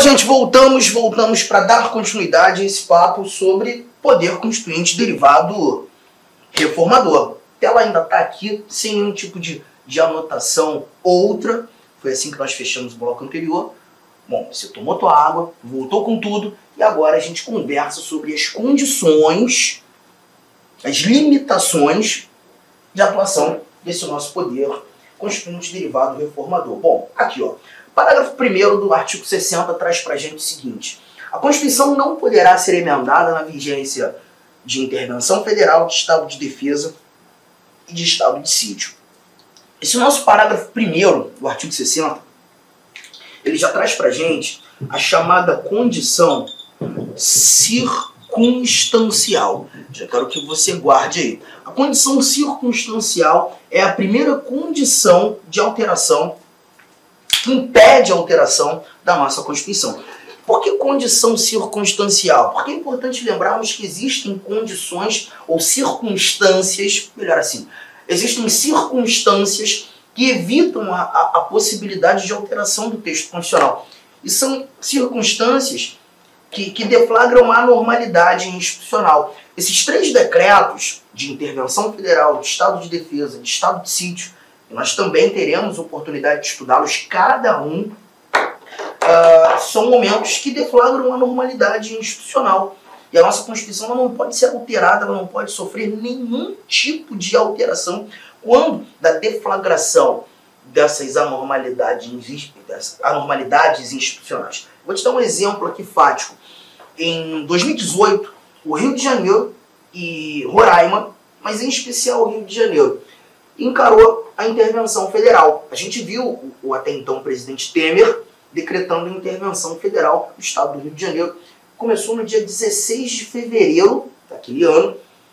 gente, voltamos para dar continuidade a esse papo sobre poder constituinte derivado reformador. A tela ainda está aqui sem nenhum tipo de anotação outra. Foi assim que nós fechamos o bloco anterior. Bom, você tomou tua água, voltou com tudo e agora a gente conversa sobre as condições, as limitações de atuação desse nosso poder constituinte derivado reformador. Bom, aqui ó, parágrafo 1º do artigo 60 traz pra gente o seguinte: a Constituição não poderá ser emendada na vigência de intervenção federal, de estado de defesa e de estado de sítio. Esse nosso parágrafo 1º do artigo 60, ele já traz pra gente a chamada condição circunstancial. Já quero que você guarde aí. A condição circunstancial é a primeira condição de alteração que impede a alteração da nossa Constituição. Por que condição circunstancial? Porque é importante lembrarmos que existem condições ou circunstâncias, melhor assim, existem circunstâncias que evitam a possibilidade de alteração do texto constitucional. E são circunstâncias que deflagram a anormalidade institucional. Esses 3 decretos de intervenção federal, de estado de defesa, de estado de sítio, nós também teremos oportunidade de estudá-los, cada um, são momentos que deflagram a normalidade institucional. E a nossa Constituição não pode ser alterada, ela não pode sofrer nenhum tipo de alteração quando da deflagração dessas anormalidades institucionais. Vou te dar um exemplo aqui fático. Em 2018, o Rio de Janeiro e Roraima, mas em especial o Rio de Janeiro, encarou a intervenção federal. A gente viu o até então presidente Temer decretando a intervenção federal no estado do Rio de Janeiro. Começou no dia 16 de fevereiro daquele ano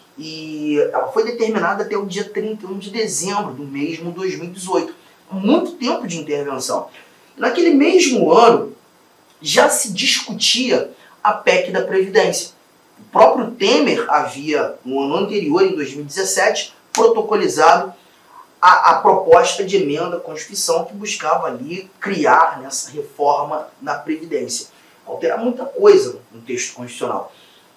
e ela foi determinada até o dia 31 de dezembro do mesmo 2018. Muito tempo de intervenção. Naquele mesmo ano, já se discutia a PEC da Previdência. O próprio Temer havia, no ano anterior, em 2017, protocolizado a proposta de emenda à Constituição que buscava ali criar nessa reforma na Previdência. Alterar muita coisa no texto constitucional.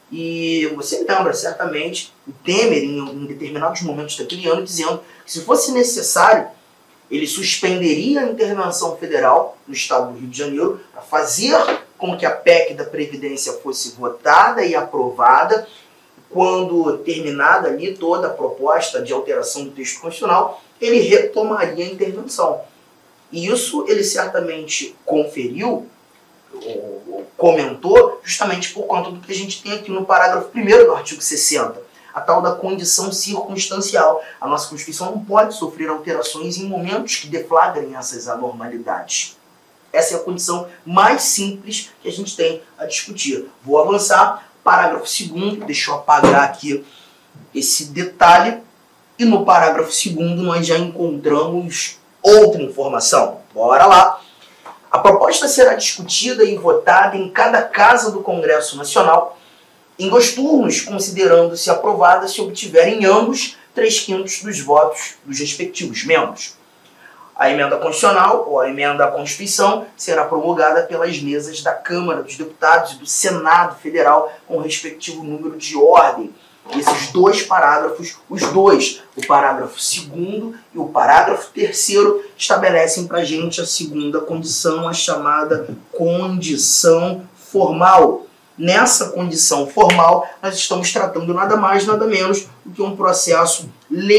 E você lembra, certamente, o Temer, em determinados momentos daquele ano, dizendo que se fosse necessário, ele suspenderia a intervenção federal no estado do Rio de Janeiro para fazer com que a PEC da Previdência fosse votada e aprovada. Quando terminada ali toda a proposta de alteração do texto constitucional, ele retomaria a intervenção. E isso ele certamente conferiu, ou comentou, justamente por conta do que a gente tem aqui no parágrafo 1º do artigo 60, a tal da condição circunstancial. A nossa Constituição não pode sofrer alterações em momentos que deflagrem essas anormalidades. Essa é a condição mais simples que a gente tem a discutir. Vou avançar. Parágrafo 2º, deixa eu apagar aqui esse detalhe. E no parágrafo 2º nós já encontramos outra informação. Bora lá. A proposta será discutida e votada em cada casa do Congresso Nacional em 2 turnos, considerando-se aprovada se obtiverem ambos 3/5 dos votos dos respectivos membros. A emenda constitucional ou a emenda à Constituição será promulgada pelas mesas da Câmara dos Deputados e do Senado Federal com o respectivo número de ordem. Esses 2 parágrafos, os 2, o parágrafo 2º e o parágrafo 3º, estabelecem para a gente a segunda condição, a chamada condição formal. Nessa condição formal, nós estamos tratando nada mais, nada menos do que um processo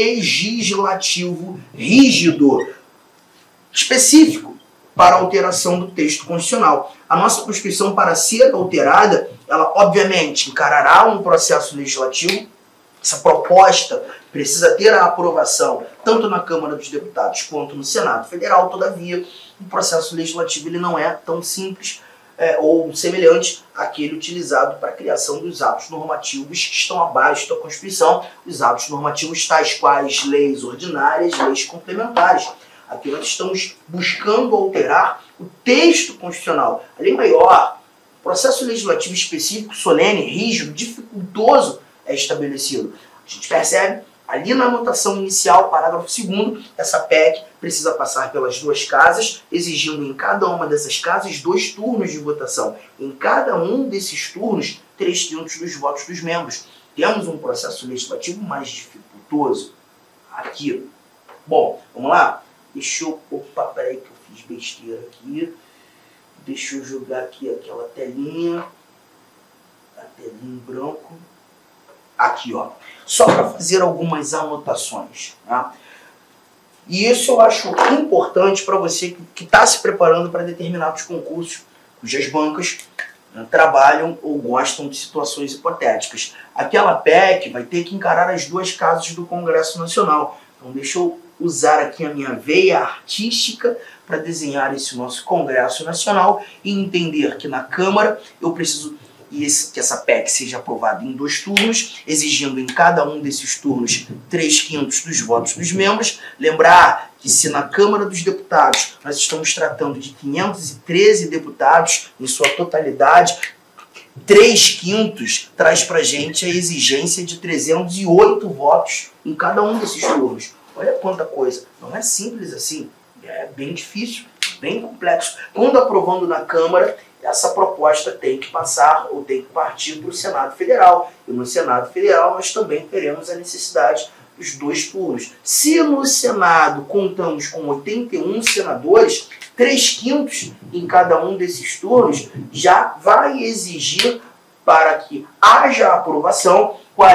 legislativo rígido, específico para a alteração do texto constitucional. A nossa Constituição, para ser alterada, ela obviamente encarará um processo legislativo. Essa proposta precisa ter a aprovação tanto na Câmara dos Deputados quanto no Senado Federal. Todavia, o processo legislativo ele não é tão simples ou semelhante àquele utilizado para a criação dos atos normativos que estão abaixo da Constituição, os atos normativos tais quais leis ordinárias, leis complementares. Aqui nós estamos buscando alterar o texto constitucional. A lei maior, processo legislativo específico, solene, rígido, dificultoso é estabelecido. A gente percebe Ali na anotação inicial, parágrafo 2º, essa PEC precisa passar pelas duas casas, exigindo em cada uma dessas casas 2 turnos de votação. Em cada um desses turnos, 3/5 dos votos dos membros. Temos um processo legislativo mais dificultoso aqui. Bom, vamos lá? Deixa eu... Opa, peraí que eu fiz besteira aqui. Deixa eu jogar aqui aquela telinha. A telinha em branco. Aqui, ó. Só para fazer algumas anotações. Tá? E isso eu acho importante para você que está se preparando para determinados concursos, cujas bancas trabalham ou gostam de situações hipotéticas. Aquela PEC vai ter que encarar as duas casas do Congresso Nacional. Então deixa eu usar aqui a minha veia artística para desenhar esse nosso Congresso Nacional e entender que na Câmara eu preciso que essa PEC seja aprovada em 2 turnos, exigindo em cada um desses turnos 3/5 dos votos dos membros. Lembrar que se na Câmara dos Deputados nós estamos tratando de 513 deputados em sua totalidade, 3/5 traz para a gente a exigência de 308 votos em cada um desses turnos. Olha quanta coisa. Não é simples assim. É bem difícil, bem complexo. Quando aprovando na Câmara, essa proposta tem que passar ou tem que partir para o Senado Federal. E no Senado Federal nós também teremos a necessidade dos 2 turnos. Se no Senado contamos com 81 senadores, 3/5 em cada um desses turnos já vai exigir, para que haja aprovação,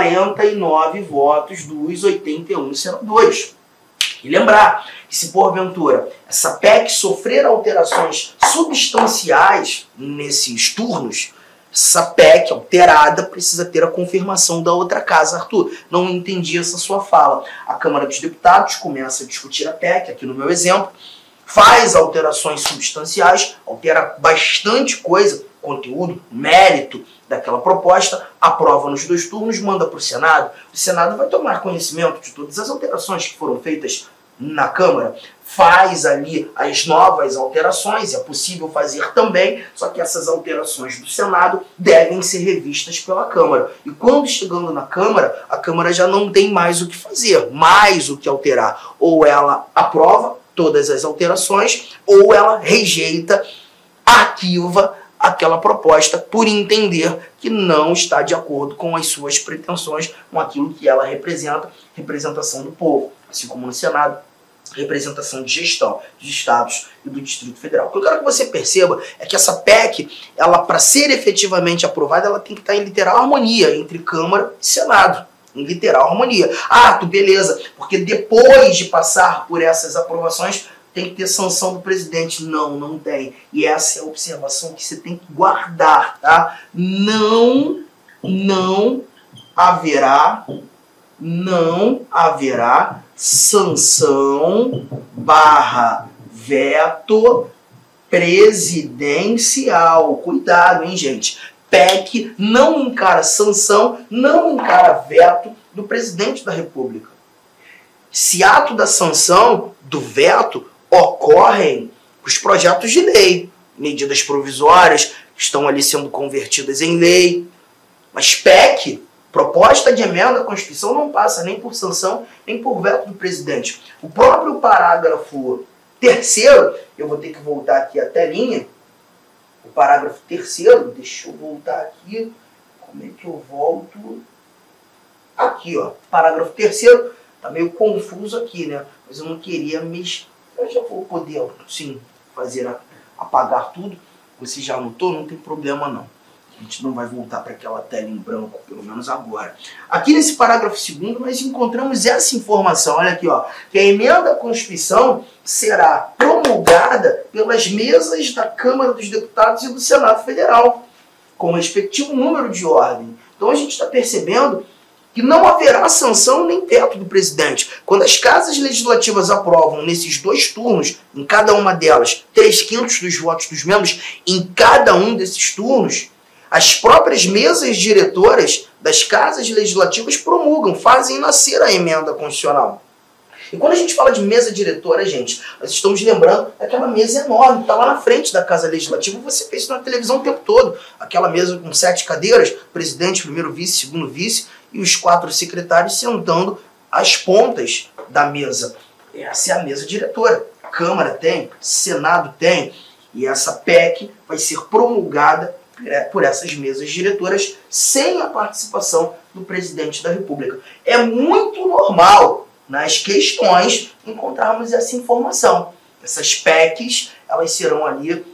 49 votos dos 81 senadores. E lembrar que se porventura essa PEC sofrer alterações substanciais nesses turnos, essa PEC alterada precisa ter a confirmação da outra casa. Arthur, não entendi essa sua fala. A Câmara dos Deputados começa a discutir a PEC, aqui no meu exemplo, faz alterações substanciais, altera bastante coisa, conteúdo, mérito daquela proposta, aprova nos 2 turnos, manda para o Senado. O Senado vai tomar conhecimento de todas as alterações que foram feitas na Câmara, faz ali as novas alterações, é possível fazer também, só que essas alterações do Senado devem ser revistas pela Câmara. E quando chegando na Câmara, a Câmara já não tem mais o que fazer, mais o que alterar. Ou ela aprova todas as alterações, ou ela rejeita, arquiva aquela proposta por entender que não está de acordo com as suas pretensões, com aquilo que ela representa, representação do povo, assim como no Senado, representação de gestão dos estados e do Distrito Federal. O que eu quero que você perceba é que essa PEC, ela, para ser efetivamente aprovada, ela tem que estar em literal harmonia entre Câmara e Senado. Em literal harmonia. Ah, beleza, porque depois de passar por essas aprovações, tem que ter sanção do presidente. Não, não tem. E essa é a observação que você tem que guardar, tá? Não haverá sanção / veto presidencial. Cuidado, hein, gente? PEC não encara sanção, não encara veto do presidente da República. Se ato da sanção, do veto, ocorrem os projetos de lei, medidas provisórias que estão ali sendo convertidas em lei. Mas PEC, proposta de emenda à Constituição, não passa nem por sanção, nem por veto do presidente. O próprio parágrafo 3º, eu vou ter que voltar aqui a telinha, o parágrafo 3º, deixa eu voltar aqui, como é que eu volto? Aqui, ó, parágrafo 3º, tá meio confuso aqui, né? Mas eu não queria eu já vou poder, sim, apagar tudo. Você já anotou? Não tem problema não. A gente não vai voltar para aquela tela em branco, pelo menos agora. Aqui nesse parágrafo 2º nós encontramos essa informação, olha aqui, ó, que a emenda à Constituição será promulgada pelas mesas da Câmara dos Deputados e do Senado Federal, com o respectivo número de ordem. Então a gente está percebendo que não haverá sanção nem veto do presidente. Quando as casas legislativas aprovam nesses 2 turnos, em cada uma delas, 3/5 dos votos dos membros, em cada um desses turnos, as próprias mesas diretoras das casas legislativas promulgam, fazem nascer a emenda constitucional. E quando a gente fala de mesa diretora, gente, nós estamos lembrando daquela mesa enorme, que está lá na frente da Casa Legislativa, você fez isso na televisão o tempo todo. Aquela mesa com 7 cadeiras, presidente, primeiro vice, segundo vice, e os 4 secretários sentando as pontas da mesa. Essa é a mesa diretora. Câmara tem, Senado tem, e essa PEC vai ser promulgada por essas mesas diretoras sem a participação do presidente da República. É muito normal nas questões encontrarmos essa informação. Essas PECs, elas serão ali,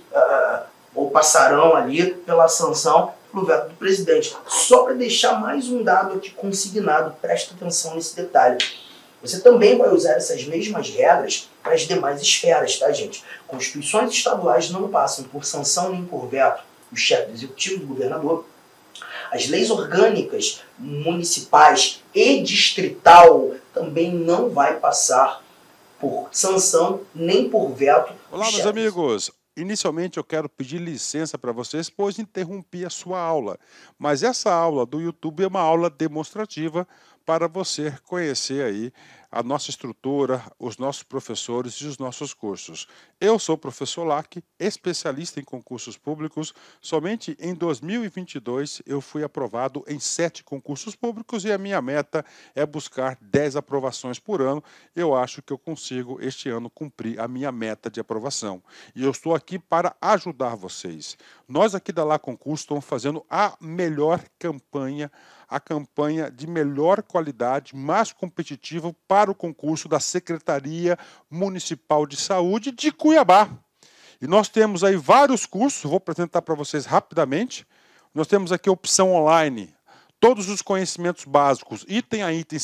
ou passarão ali pela sanção, pelo veto do presidente. Só para deixar mais um dado aqui consignado, presta atenção nesse detalhe. Você também vai usar essas mesmas regras para as demais esferas, tá, gente? Constituições estaduais não passam por sanção nem por veto do chefe do executivo, do governador. As leis orgânicas municipais e distrital também não vai passar por sanção nem por veto. Olá, meus amigos. Inicialmente eu quero pedir licença para vocês, pois interrompi a sua aula. Mas essa aula do YouTube é uma aula demonstrativa para você conhecer aí a nossa estrutura, os nossos professores e os nossos cursos. Eu sou o professor Lac, especialista em concursos públicos. Somente em 2022 eu fui aprovado em 7 concursos públicos e a minha meta é buscar 10 aprovações por ano. Eu acho que eu consigo este ano cumprir a minha meta de aprovação. E eu estou aqui para ajudar vocês. Nós aqui da Lá Concurso estamos fazendo a melhor campanha, a campanha de melhor qualidade, mais competitiva para o concurso da Secretaria Municipal de Saúde de Cuiabá. E nós temos aí vários cursos, vou apresentar para vocês rapidamente. Nós temos aqui a opção online, todos os conhecimentos básicos, item a item,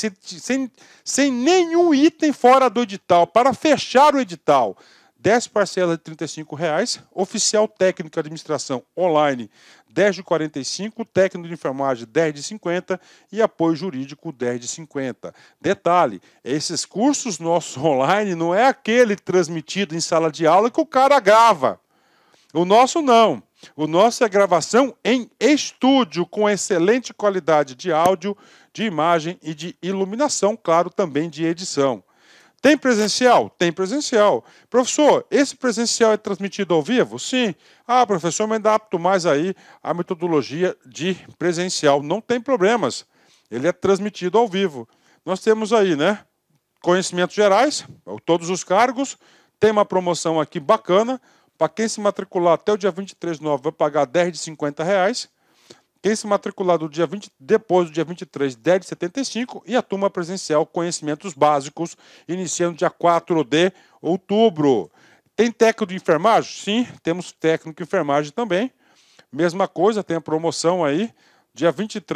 sem nenhum item fora do edital, para fechar o edital. 10 parcelas de R$ 35,00, oficial técnico de administração online 10 de 45, técnico de enfermagem 10 de 50 e apoio jurídico 10 de 50. Detalhe, esses cursos nossos online não é aquele transmitido em sala de aula que o cara grava. O nosso não. O nosso é gravação em estúdio com excelente qualidade de áudio, de imagem e de iluminação, claro, também de edição. Tem presencial? Tem presencial. Professor, esse presencial é transmitido ao vivo? Sim. Ah, professor, me adapto mais aí à metodologia de presencial. Não tem problemas. Ele é transmitido ao vivo. Nós temos aí, né? Conhecimentos gerais, todos os cargos. Tem uma promoção aqui bacana. Para quem se matricular até o dia 23/9 vai pagar 10 de R$50. Quem se matricular depois do dia 23, 10 de 75, e a turma presencial Conhecimentos Básicos, iniciando dia 4 de outubro. Tem técnico de enfermagem? Sim, temos técnico de enfermagem também. Mesma coisa, tem a promoção aí, dia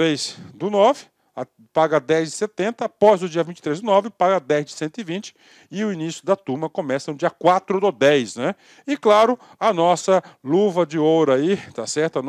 23/9, paga 10 de 70, após o dia 23/9, paga 10 de 120, e o início da turma começa no dia 4/10, né? E claro, a nossa luva de ouro aí, tá certo?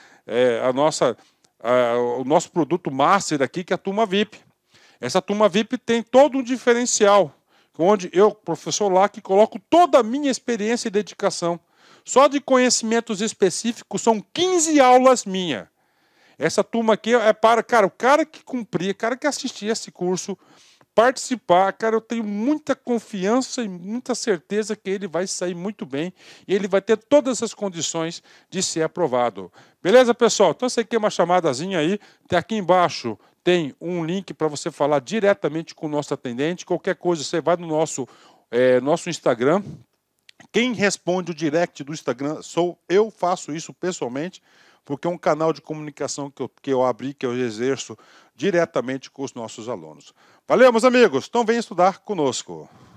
O nosso produto master aqui, que é a turma VIP. Essa turma VIP tem todo um diferencial, onde eu, professor Lac, coloco toda a minha experiência e dedicação. Só de conhecimentos específicos são 15 aulas minhas. Essa turma aqui é para, cara, o cara que cumprir, o cara que assistir esse curso, participar, cara, eu tenho muita confiança e muita certeza que ele vai sair muito bem e ele vai ter todas as condições de ser aprovado. Beleza, pessoal? Então, isso aqui é uma chamadazinha aí. Aqui embaixo tem um link para você falar diretamente com o nosso atendente. Qualquer coisa, você vai no nosso Instagram. Quem responde o direct do Instagram sou eu, faço isso pessoalmente, porque é um canal de comunicação que eu abri, que eu exerço diretamente com os nossos alunos. Valeu, meus amigos. Então, venham estudar conosco.